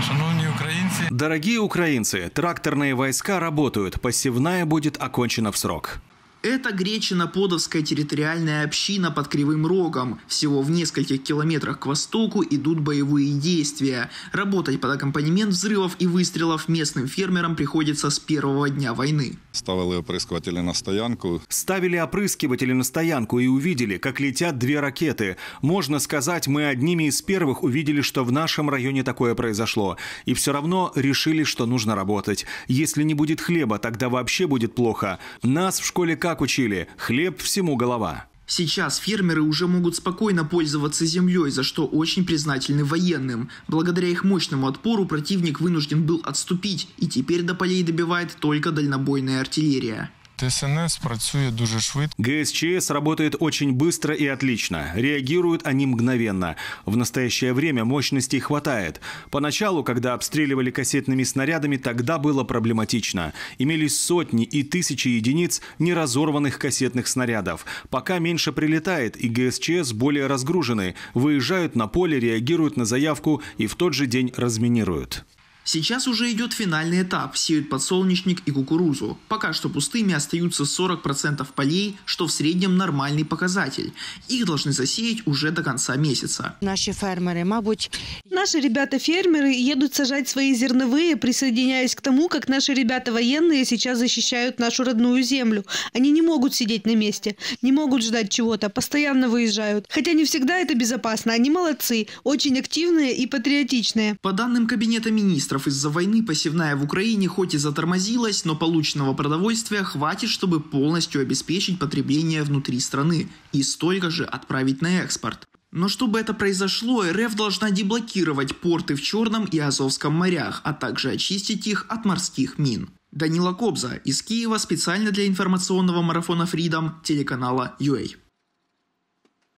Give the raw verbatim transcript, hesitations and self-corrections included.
Дорогие украинцы, тракторные войска работают, посевная будет окончена в срок. Это Гречино-Подовская территориальная община под Кривым Рогом. Всего в нескольких километрах к востоку идут боевые действия. Работать под аккомпанемент взрывов и выстрелов местным фермерам приходится с первого дня войны. Ставили опрыскиватели на стоянку. Ставили опрыскиватели на стоянку и увидели, как летят две ракеты. Можно сказать, мы одними из первых увидели, что в нашем районе такое произошло. И все равно решили, что нужно работать. Если не будет хлеба, тогда вообще будет плохо. Нас в школе как учили? Хлеб всему голова. Сейчас фермеры уже могут спокойно пользоваться землей, за что очень признательны военным. Благодаря их мощному отпору противник вынужден был отступить, и теперь до полей добивает только дальнобойная артиллерия. ТСНС працює дуже швидко. ГСЧС работает очень быстро и отлично. Реагируют они мгновенно. В настоящее время мощностей хватает. Поначалу, когда обстреливали кассетными снарядами, тогда было проблематично. Имелись сотни и тысячи единиц неразорванных кассетных снарядов. Пока меньше прилетает, и ГСЧС более разгружены. Выезжают на поле, реагируют на заявку и в тот же день разминируют. Сейчас уже идет финальный этап – сеют подсолнечник и кукурузу. Пока что пустыми остаются сорок процентов полей, что в среднем нормальный показатель. Их должны засеять уже до конца месяца. Наши фермеры, мабуть... Наши ребята-фермеры едут сажать свои зерновые, присоединяясь к тому, как наши ребята военные сейчас защищают нашу родную землю. Они не могут сидеть на месте, не могут ждать чего-то, постоянно выезжают. Хотя не всегда это безопасно. Они молодцы, очень активные и патриотичные. По данным Кабинета министров, из-за войны посевная в Украине хоть и затормозилась, но полученного продовольствия хватит, чтобы полностью обеспечить потребление внутри страны и столько же отправить на экспорт. Но чтобы это произошло, РФ должна деблокировать порты в Черном и Азовском морях, а также очистить их от морских мин. Данила Кобза из Киева специально для информационного марафона Freedom телеканала ю эй.